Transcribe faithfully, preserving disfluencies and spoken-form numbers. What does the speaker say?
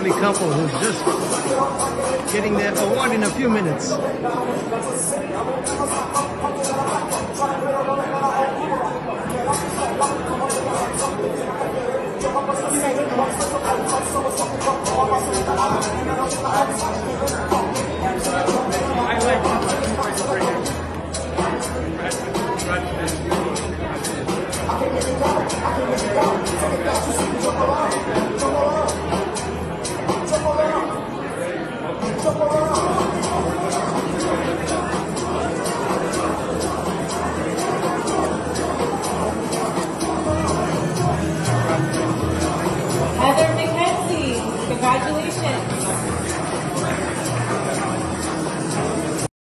lovely couple who's just getting their award in a few minutes. Congratulations.